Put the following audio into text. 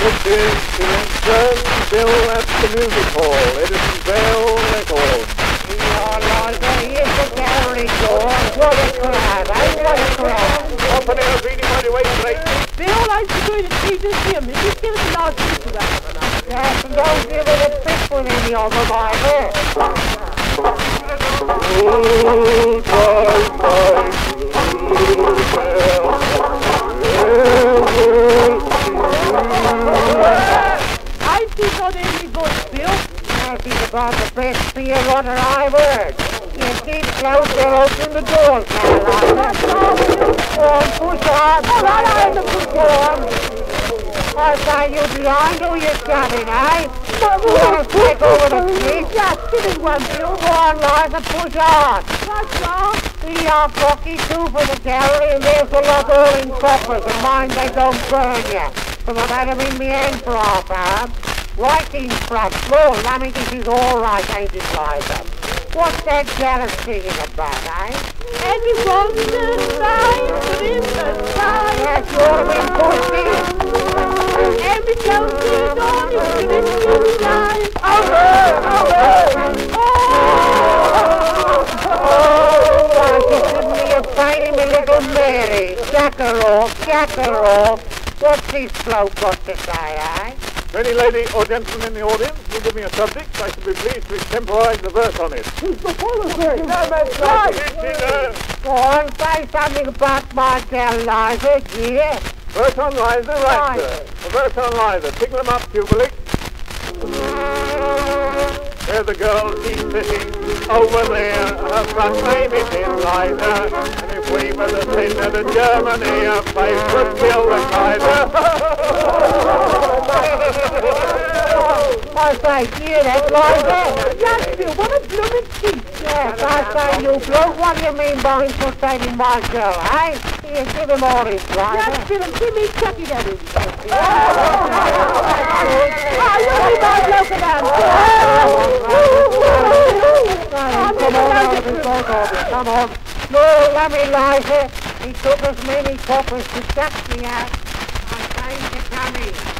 Descriptive, Bill at the music hall, Edison Bell record. Here's the gallery door. What a crowd, what a crowd. Open air reading on your way straight. Bill, I'm going to see this hymn. Just give us a large piece of that. Yes, and don't give it a pick with any other Bible. I think on any voice, Bill. That is about the best beer runner I've heard. You keep close, they'll open the doors now, Go on, push on. All right, I'm the push on. I say you behind who you're standing, eh? You want to take over the street? Yes, give us one, Bill. Go on, Liza, push on. That's all. We are cocky too for the gallery, and there's a lot of in coppers, and mind they don't burn you. Because I've had them in my hand for half hour. Right in front. Lord, I mean, this is all right, ain't it, Liza? What's that jealous singing about, eh? Everyone's the same, but in the sky. Yes, you ought to be pushing. Every coast is on into this new life. Oh, give me a fighting, my little Mary. Jack her off. What's this bloke got to say, eh? Any lady or gentleman in the audience will give me a subject, I shall be pleased to extemporize the verse on it. It's the policy. Go on, say something about my girl, Liza, yeah? Verse on Liza, right, sir. A verse on Liza. Pick them up, Public. There's the girl, she's sitting over there. Her front name is in Liza. And if we were to send her to Germany, her face would kill the Kaiser. I say, yeah, that's Liza. Yes, Bill, what a blooming cheek. Yes, I say, you bloke, what do you mean by infiltrating my girl, eh? Here, give him all his, Liza. Yes, Bill, and give me Chucky that is. You'll be my bloke about Come on. No, let me, Liza. He took as many coppers to chuck me out. I say, you're coming.